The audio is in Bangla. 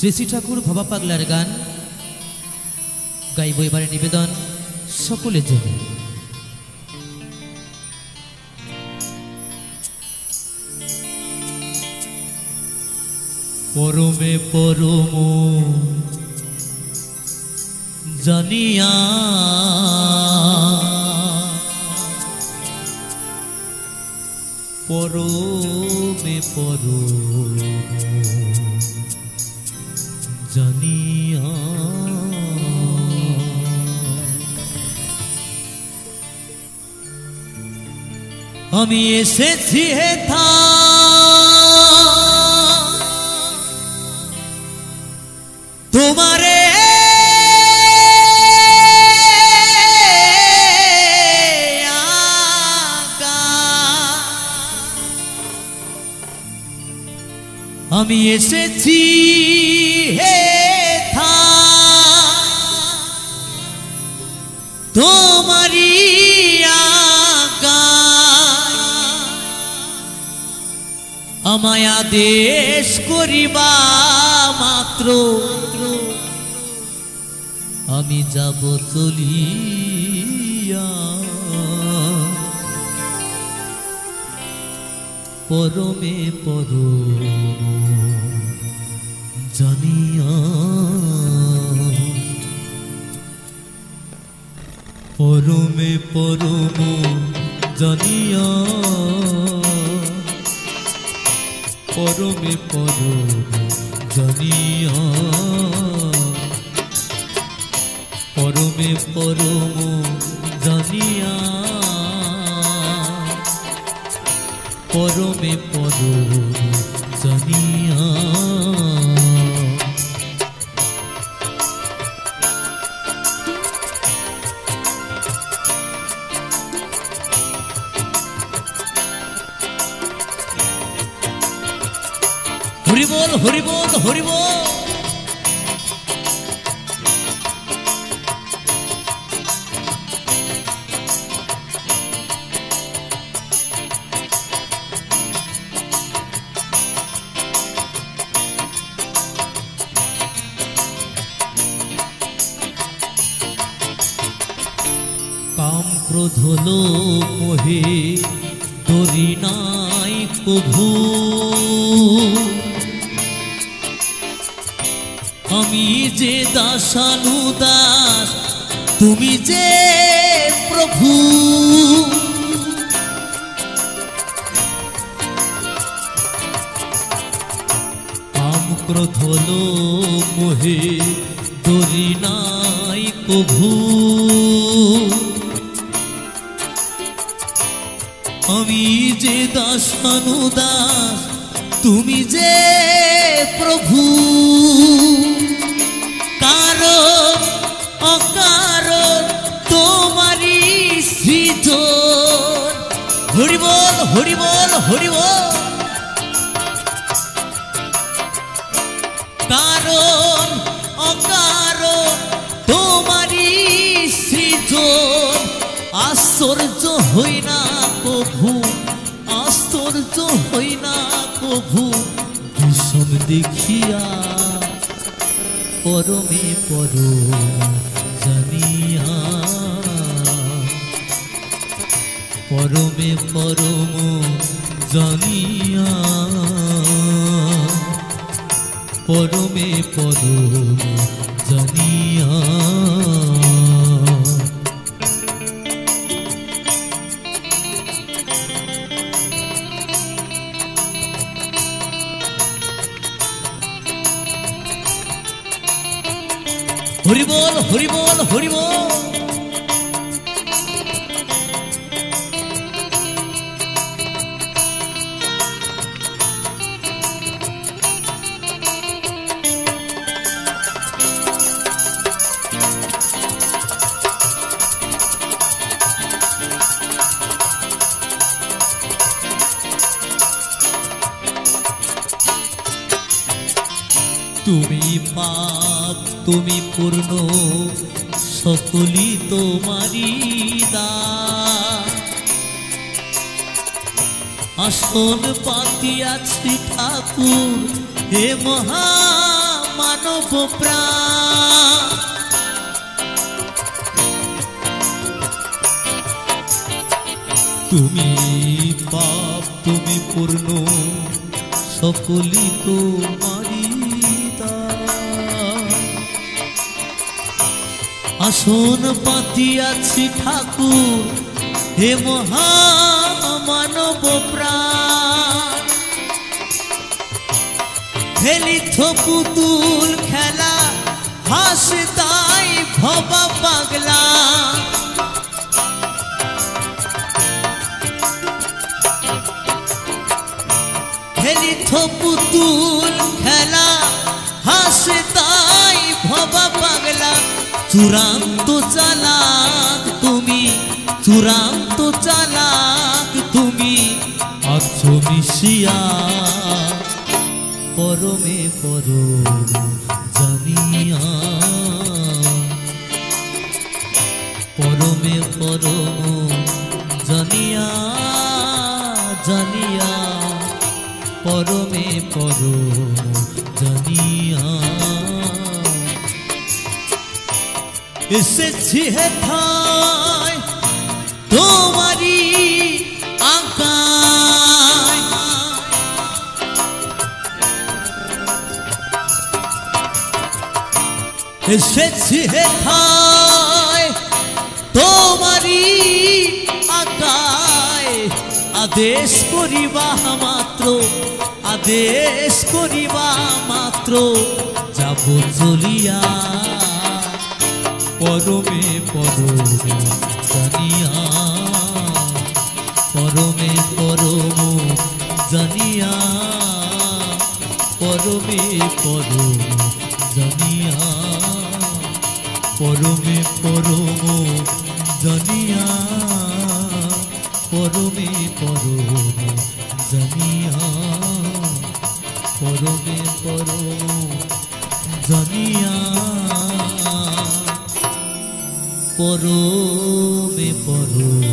শ্রী শ্রী ঠাকুর ভাবা পাগলার গান গাইব এবারে নিবেদন সকলের জন্য। পরমে পরম জানিয়া পরমে পরম জানিয়া আমি এসেছি হেথা তোমারে আমি এসেছি হেথা তোমারি আমায় আদেশ করিবা মাত্র আমি যাব চলিয়া পরমে পরম জানিয়া পরমে পরম জানিয়া পরমে পরম জানিয়া পরমে পরম জানিয়া পরমে পরম জানিয়া हरि बोल हरि बोल हरि बोल। काम क्रोध लोभ मोहे डोरी नाई कभू আমি যে দাসানুদাস তুমি যে প্রভু কাম ক্রোধ লোভ মোহে ডোরি নাই কভু আমি যে দাসানুদাস তুমি যে প্রভু কারণ অকারণ তোমারি সৃজন হরি বল হরি বল হরি বল। কারণ অকারণ তোমারি সৃজন আশ্চর্য হই না কভু আশ্চর্য হই না কভু বিষম দেখিয়া পরমে পরম জানিয়া পরমে পরম জানিয়া পরমে পরম জানিয়া हरि बोल हरि बोल हरि बोल। তুমি পাপ তুমি পূর্ণ সকলি তোমারি দান আসন পাতিয়াছি ঠাকুর হে মহামান মানব প্রাণ। তুমি পাপ তুমি পূর্ণ সকলই তোমারি দান। আসন পাতিয়াছি ঠাকুর হে মহামানব প্রাণ। খেলিছ পুতুল খেলা হাসে তাই ভবা পাগলা। খেলিছ পুতুল খেলা হাসে তাই ভবা পাগলা। চূড়ান্ত চালাক তুমি চূড়ান্ত চালাক তুমি আছো মিশিয়া পরমে পরম জানিয়া। পরমে পরম জানিয়া জানিয়া পরমে পরম জানিয়া। এসেছি হেথায় তোমারি আকায়। এসেছি হেথায় তোমারি আকায়। আদেশ করিবা মাত্র আদেশ করিবা মাত্র যাব চলিয়া পরমে পরম জানিয়া। পরমে পরম জানিয়া পরমে পরম জানিয়া। পরমে পরম জানিয়া পরমে পরম জানিয়া। পরমে পরম জানিয়া পরমে পরম